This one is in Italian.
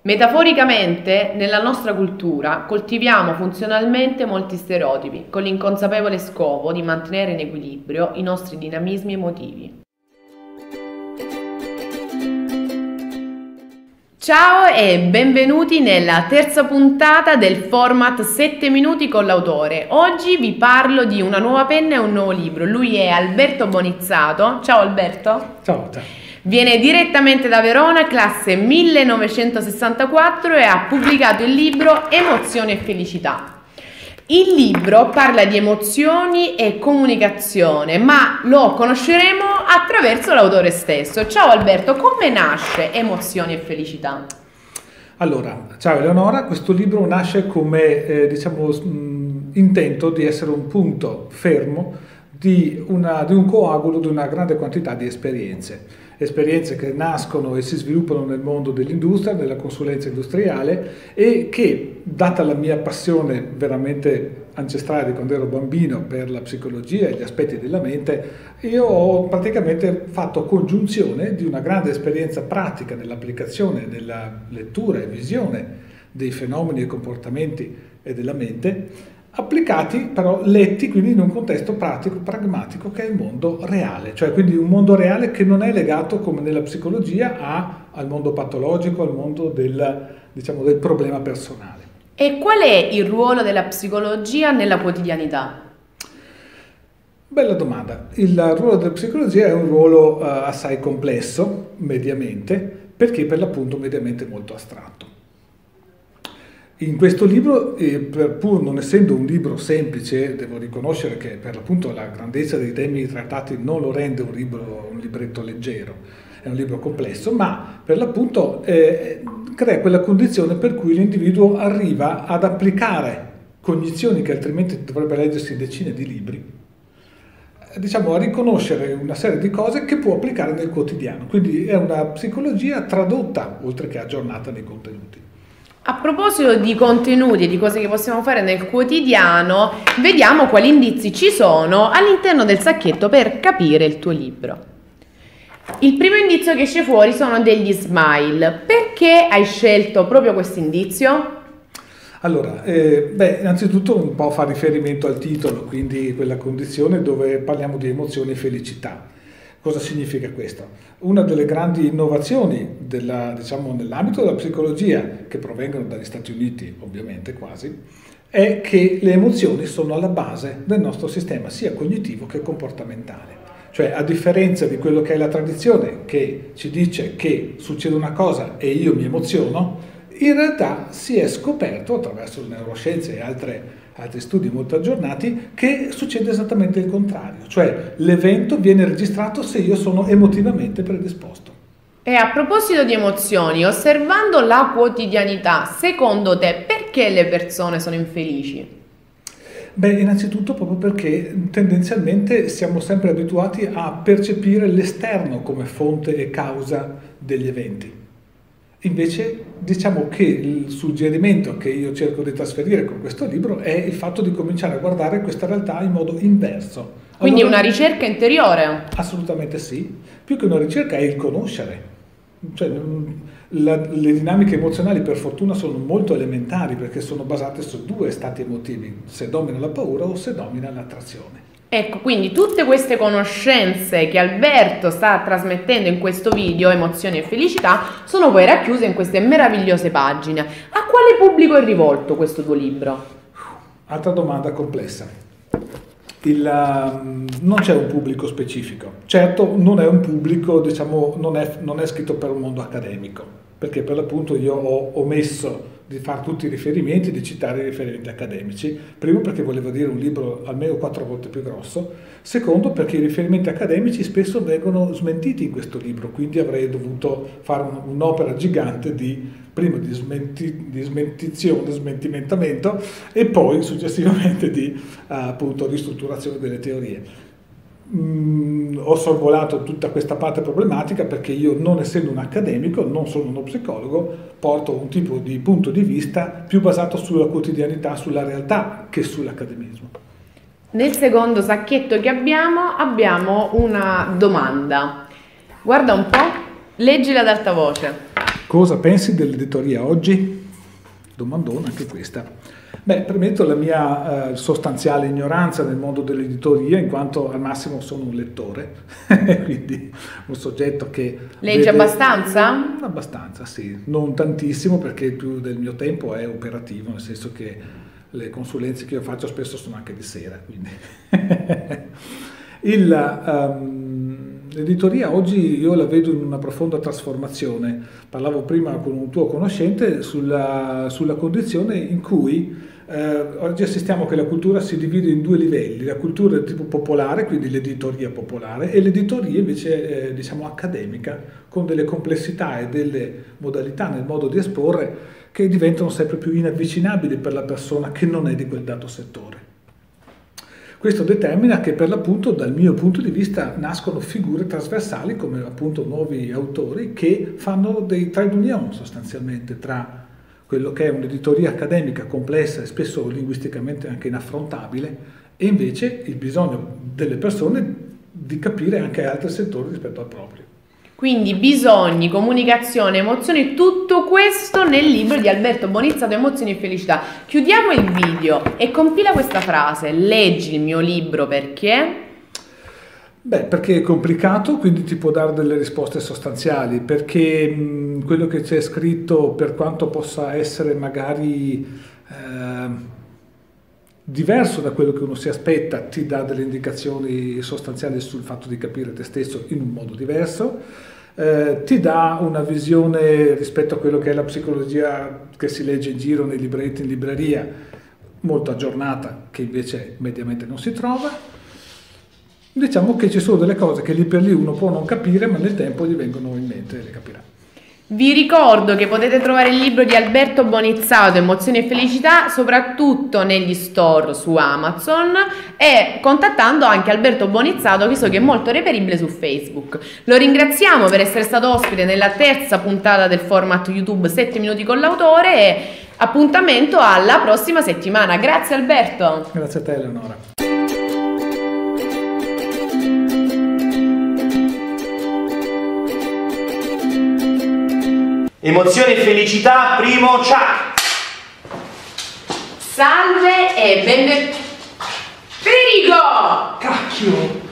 Metaforicamente, nella nostra cultura coltiviamo funzionalmente molti stereotipi, con l'inconsapevole scopo di mantenere in equilibrio i nostri dinamismi emotivi. Ciao e benvenuti nella terza puntata del format 7 minuti con l'autore. Oggi vi parlo di una nuova penna e un nuovo libro. Lui è Alberto Bonizzato. Ciao Alberto. Ciao, ciao. Viene direttamente da Verona, classe 1964 e ha pubblicato il libro Emozioni e felicità. Il libro parla di emozioni e comunicazione, ma lo conosceremo attraverso l'autore stesso. Ciao Alberto, come nasce Emozioni e felicità? Allora, ciao Eleonora, questo libro nasce come intento di essere un punto fermo di un coagulo di una grande quantità di esperienze che nascono e si sviluppano nel mondo dell'industria, della consulenza industriale, e che, data la mia passione veramente ancestrale di quando ero bambino per la psicologia e gli aspetti della mente, io ho praticamente fatto congiunzione di una grande esperienza pratica nell'applicazione, nella lettura e visione dei fenomeni e comportamenti e della mente, applicati però letti quindi in un contesto pratico, pragmatico, che è il mondo reale, cioè quindi un mondo reale che non è legato come nella psicologia al mondo patologico, al mondo del problema personale. E qual è il ruolo della psicologia nella quotidianità? Bella domanda. Il ruolo della psicologia è un ruolo assai complesso, mediamente, perché per l'appunto mediamente molto astratto. In questo libro, pur non essendo un libro semplice, devo riconoscere che per l'appunto la grandezza dei temi trattati non lo rende un libretto leggero, è un libro complesso, ma per l'appunto crea quella condizione per cui l'individuo arriva ad applicare cognizioni che altrimenti dovrebbe leggersi decine di libri, a riconoscere una serie di cose che può applicare nel quotidiano. Quindi è una psicologia tradotta, oltre che aggiornata nei contenuti. A proposito di contenuti e di cose che possiamo fare nel quotidiano, vediamo quali indizi ci sono all'interno del sacchetto per capire il tuo libro. Il primo indizio che esce fuori sono degli smile. Perché hai scelto proprio questo indizio? Allora, innanzitutto un po' fa riferimento al titolo, quindi quella condizione dove parliamo di emozioni e felicità. Cosa significa questo? Una delle grandi innovazioni nell'ambito della psicologia, che provengono dagli Stati Uniti ovviamente quasi, è che le emozioni sono alla base del nostro sistema sia cognitivo che comportamentale. Cioè, a differenza di quello che è la tradizione, che ci dice che succede una cosa e io mi emoziono, in realtà si è scoperto attraverso le neuroscienze e altri studi molto aggiornati che succede esattamente il contrario, cioè l'evento viene registrato se io sono emotivamente predisposto. E a proposito di emozioni, osservando la quotidianità, secondo te perché le persone sono infelici? Innanzitutto proprio perché tendenzialmente siamo sempre abituati a percepire l'esterno come fonte e causa degli eventi. Invece diciamo che il suggerimento che io cerco di trasferire con questo libro è il fatto di cominciare a guardare questa realtà in modo inverso. Quindi una ricerca interiore? Assolutamente sì, più che una ricerca è il conoscere. Cioè, le dinamiche emozionali per fortuna sono molto elementari perché sono basate su due stati emotivi, se domina la paura o se domina l'attrazione. Quindi tutte queste conoscenze che Alberto sta trasmettendo in questo video, Emozioni e felicità, sono poi racchiuse in queste meravigliose pagine. A quale pubblico è rivolto questo tuo libro? Altra domanda complessa. Non c'è un pubblico specifico. Certo, non è un pubblico, non è scritto per un mondo accademico, perché per l'appunto io ho omesso di fare tutti i riferimenti, di citare i riferimenti accademici. Primo perché volevo dire un libro almeno 4 volte più grosso, secondo perché i riferimenti accademici spesso vengono smentiti in questo libro, quindi avrei dovuto fare un'opera gigante di smentimentamento e poi successivamente di ristrutturazione delle teorie. Ho sorvolato tutta questa parte problematica perché io, non essendo un accademico, non sono uno psicologo, porto un tipo di punto di vista più basato sulla quotidianità, sulla realtà, che sull'accademismo. Nel secondo sacchetto che abbiamo una domanda. Guarda un po', leggila ad alta voce. Cosa pensi dell'editoria oggi? Domandona anche questa. Beh, premetto la mia sostanziale ignoranza nel mondo dell'editoria, in quanto al massimo sono un lettore, quindi un soggetto che... Legge abbastanza? Abbastanza, sì. Non tantissimo, perché più del mio tempo è operativo, nel senso che le consulenze che io faccio spesso sono anche di sera, quindi... L'editoria oggi io la vedo in una profonda trasformazione. Parlavo prima con un tuo conoscente sulla condizione in cui oggi assistiamo che la cultura si divide in due livelli: la cultura tipo popolare, quindi l'editoria popolare, e l'editoria invece diciamo accademica, con delle complessità e delle modalità nel modo di esporre che diventano sempre più inavvicinabili per la persona che non è di quel dato settore. Questo determina che per l'appunto, dal mio punto di vista, nascono figure trasversali come appunto nuovi autori che fanno dei trade union sostanzialmente tra quello che è un'editoria accademica complessa e spesso linguisticamente anche inaffrontabile e invece il bisogno delle persone di capire anche altri settori rispetto al proprio. Quindi bisogni, comunicazione, emozioni, tutto questo nel libro di Alberto Bonizzato, Emozioni e Felicità. Chiudiamo il video e compila questa frase: leggi il mio libro perché? Beh, perché è complicato, quindi ti può dare delle risposte sostanziali, perché quello che c'è scritto, per quanto possa essere magari diverso da quello che uno si aspetta, ti dà delle indicazioni sostanziali sul fatto di capire te stesso in un modo diverso, ti dà una visione rispetto a quello che è la psicologia che si legge in giro nei libretti, in libreria, molto aggiornata, che invece mediamente non si trova. Diciamo che ci sono delle cose che lì per lì uno può non capire, ma nel tempo gli vengono in mente e le capirà. Vi ricordo che potete trovare il libro di Alberto Bonizzato, Emozioni e Felicità, soprattutto negli store su Amazon, e contattando anche Alberto Bonizzato, che so che è molto reperibile su Facebook. Lo ringraziamo per essere stato ospite nella terza puntata del format YouTube 7 minuti con l'autore e appuntamento alla prossima settimana. Grazie Alberto. Grazie a te Eleonora. Emozione e felicità, primo, ciao! Salve e benvenuti. Federico! Cacchio!